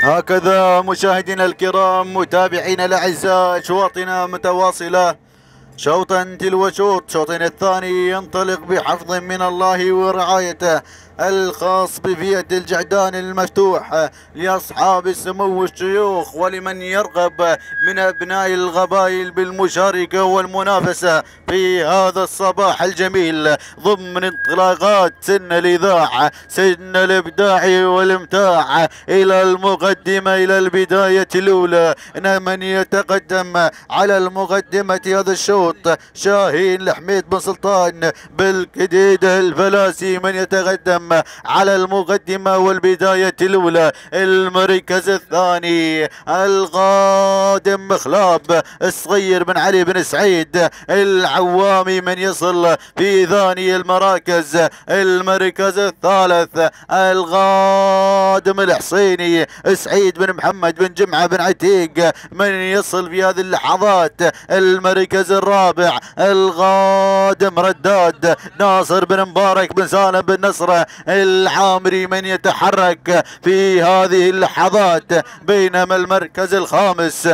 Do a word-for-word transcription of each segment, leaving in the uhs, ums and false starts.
هكذا مشاهدينا الكرام متابعينا الاعزاء اشواطنا متواصله شوطا تلو شوط. شوطنا الثاني ينطلق بحفظ من الله ورعايته الخاص بفئة الجعدان المفتوح لأصحاب السمو الشيوخ ولمن يرغب من أبناء القبائل بالمشاركة والمنافسة في هذا الصباح الجميل ضمن انطلاقات سن الإذاعة سن الإبداع والإمتاع إلى المقدمة إلى البداية الأولى. من يتقدم على المقدمة هذا الشوط شاهين الحميد بن سلطان بالكديدة الفلاسي. من يتقدم على المقدمة والبداية الأولى المركز الثاني القادم مخلاب الصغير بن علي بن سعيد العوامي. من يصل في ثاني المراكز المركز الثالث القادم الحصيني سعيد بن محمد بن جمعة بن عتيق. من يصل في هذه اللحظات المركز الرابع القادم رداد ناصر بن مبارك بن سالم بن نصره العامري. من يتحرك في هذه اللحظات بينما المركز الخامس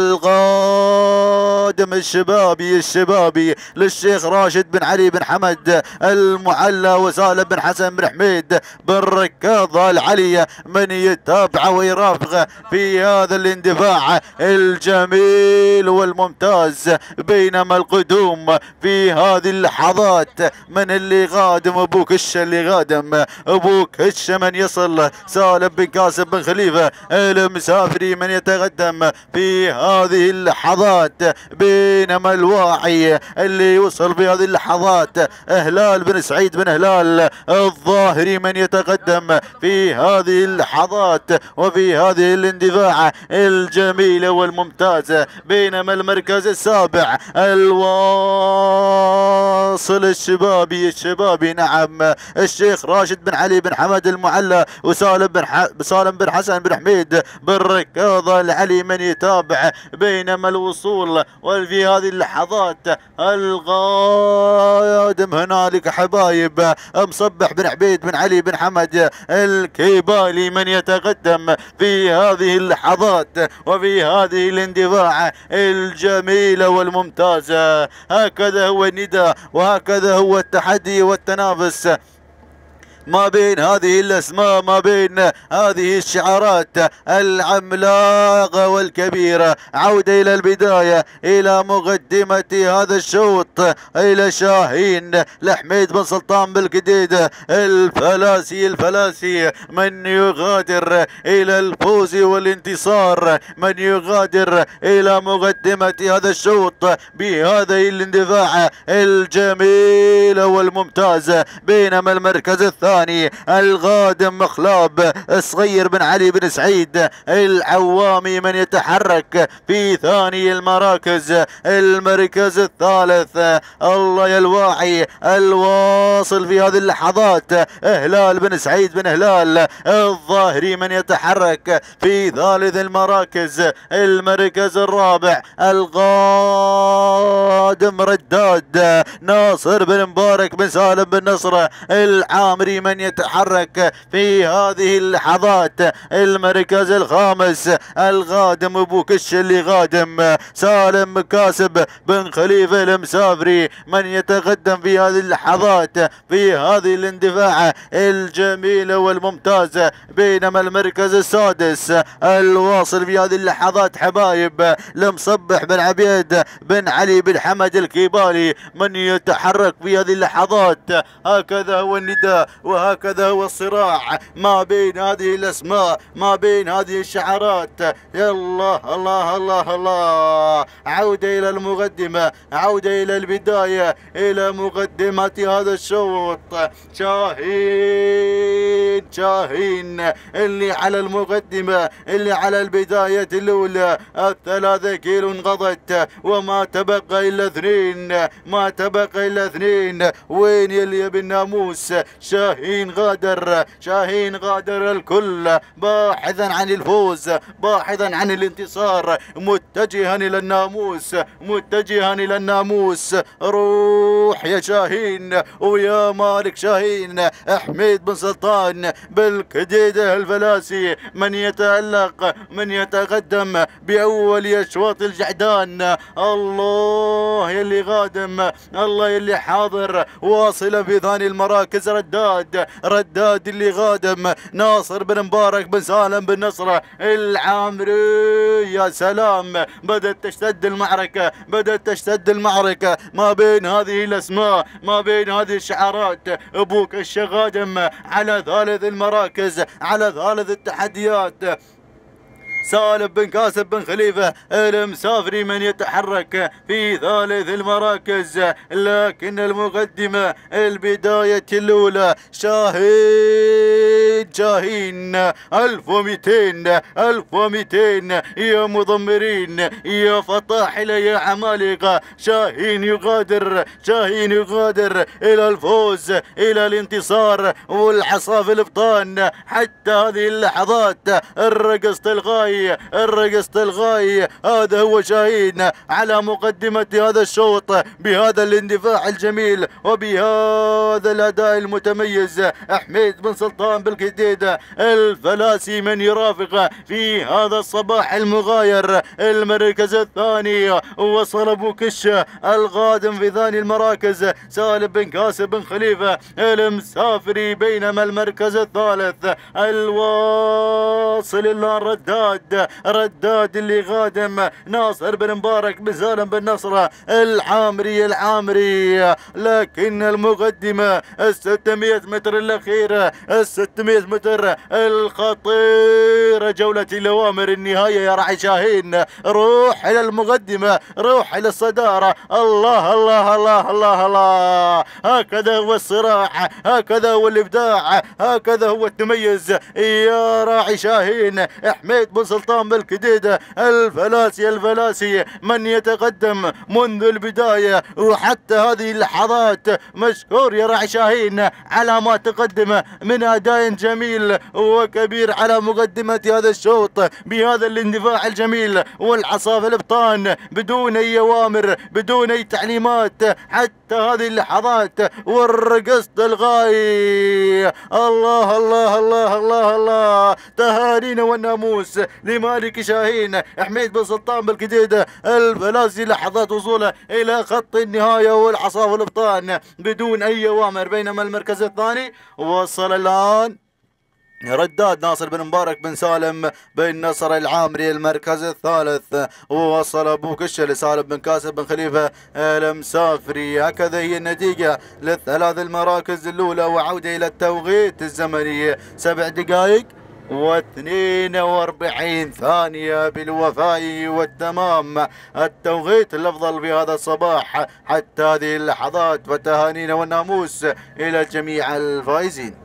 القادم الشبابي الشبابي للشيخ راشد بن علي بن حمد المعلى وسالم بن حسن بن حميد بن ركاض العلي. من يتابع ويرافق في هذا الاندفاع الجميل والممتاز بينما القدوم في هذه اللحظات من اللي قادم ابو كشه اللي قادم ابو كشه. من يصل سالم بن قاسم بن خليفه المسافري. من يتقدم في هذه اللحظات بينما الواعي اللي يوصل في هذه اللحظات هلال بن سعيد بن هلال الظاهري. من يتقدم في هذه اللحظات وفي هذه الاندفاع الجميله والممتازه بينما المركز السابع الواصل الشبابي الشبابي نعم الشيخ راشد بن علي بن حمد المعلى وسالم بن ح... سالم بن حسن بن حميد بن ركاض العلي. من يتابع بينما الوصول وفي هذه اللحظات القادم هنالك حبايب مصبح بن عبيد بن علي بن حمد الكيبالي. من يتقدم في هذه اللحظات وفي هذه الاندفاع الجميلة والممتازة. هكذا هو النداء وهكذا هو التحدي والتنافس ما بين هذه الأسماء ما بين هذه الشعارات العملاقة والكبيرة. عودة إلى البداية إلى مقدمة هذا الشوط إلى شاهين لحميد بن سلطان بالكديدة الفلاسي الفلاسي. من يغادر إلى الفوز والانتصار من يغادر إلى مقدمة هذا الشوط بهذه الاندفاع الجميلة والممتازة بينما المركز الثاني القادم مخلاب الصغير بن علي بن سعيد العوامي. من يتحرك في ثاني المراكز المركز الثالث الله يا الواعي الواصل في هذه اللحظات هلال بن سعيد بن هلال الظاهري. من يتحرك في ثالث المراكز المركز الرابع القادم رداد ناصر بن مبارك بن سالم بن نصره العامري. من يتحرك في هذه اللحظات المركز الخامس القادم ابو كش اللي قادم سالم كاسب بن خليفه المسافري. من يتقدم في هذه اللحظات في هذه الاندفاع الجميله والممتازه بينما المركز السادس الواصل في هذه اللحظات حبايب لمصبح بن عبيد بن علي بن حمد الكيبالي. من يتحرك في هذه اللحظات. هكذا هو النداء وهكذا هو الصراع ما بين هذه الاسماء ما بين هذه الشعارات. يا الله الله الله الله. عودة الى المقدمة عودة الى البداية الى مقدمة هذا الشوط. شاهين شاهين اللي على المقدمة اللي على البداية الاولى. الثلاثة كيلو انقضت وما تبقى الا اثنين ما تبقى الا اثنين. وين يلي بالناموس شاهين شاهين غادر، شاهين غادر الكل باحثا عن الفوز، باحثا عن الانتصار، متجها إلى الناموس، متجها إلى الناموس. روح يا شاهين ويا مالك شاهين. حميد بن سلطان بالكديدة الفلاسي من يتألق، من يتقدم بأول أشواط الجعدان. الله يلي غادم، الله يلي حاضر، واصلة في ثاني المراكز رداد، رداد اللي غادم ناصر بن مبارك بن سالم بن نصرة العامري. يا سلام، بدأت تشتد المعركة، بدأت تشتد المعركة ما بين هذه الأسماء، ما بين هذه الشعارات. أبوك الشغادم على ثالث المراكز، على ثالث التحديات. سالم بن كاسب بن خليفة المسافري من يتحرك في ثالث المراكز، لكن المقدمة البداية الأولى شاهين، شاهين ألف ومئتين، ألف ومئتين يا مضمرين، يا فطاحلة، يا عمالقة. شاهين يغادر، شاهين يغادر إلى الفوز، إلى الانتصار والعصا في الابطان. حتى هذه اللحظات الرقص الغاية، الرقص الغاية. هذا هو شاهين على مقدمة هذا الشوط بهذا الاندفاع الجميل وبهذا الأداء المتميز. حميد بن سلطان بالكديدة الفلاسي من يرافق في هذا الصباح المغاير المركز الثاني. وصل أبو كشة القادم في ثاني المراكز سالم بن كاسب بن خليفة المسافري، بينما المركز الثالث الواصل إلى رداد، رداد اللي غادم ناصر بن مبارك بن سالم بن نصرة العامري، العامري. لكن المقدمة الستمائة متر الأخيرة، الستمائة متر الخطيرة، جولة الأوامر النهاية يا راعي شاهين. روح إلى المقدمة، روح إلى الصدارة. الله الله الله الله الله، هكذا هو الصراع، هكذا هو الإبداع، هكذا هو التميز يا راعي شاهين. حميد بن سلطان بالكديدة الفلاسي، الفلاسي من يتقدم منذ البداية وحتى هذه اللحظات. مشكور يا راعي شاهين على ما تقدم من أداء جميل وكبير على مقدمة هذا الشوط بهذا الاندفاع الجميل والعصا في الابطان بدون أي أوامر، بدون أي تعليمات حتى هذه اللحظات. والرقص الغاية. الله الله الله الله الله، تهانينا والناموس لمالك شاهين حميد بن سلطان بالكديدة الفلاسي لحظات وصوله إلى خط النهاية والعصا في الابطان بدون أي أوامر. بينما المركز الثاني وصل الآن رداد ناصر بن مبارك بن سالم بن نصر العامري المركز الثالث. ووصل أبو كشة لسالم بن كاسب بن خليفة المسافري. هكذا هي النتيجة للثلاث المراكز الأولى. وعودة إلى التوقيت الزمني سبع دقائق واثنين واربعين ثانية بالوفاء والتمام. التوقيت الأفضل في هذا الصباح حتى هذه اللحظات. وتهانينا والناموس إلى جميع الفائزين.